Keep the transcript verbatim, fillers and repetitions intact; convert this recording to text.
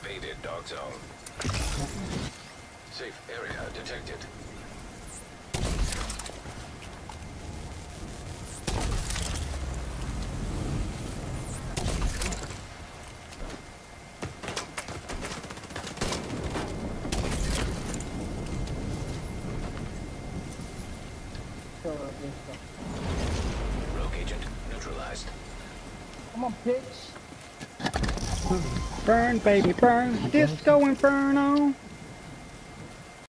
invaded Dark Zone. Safe area detected. Rogue agent neutralized. Come on, bitch. Burn, baby, burn. Disco Inferno.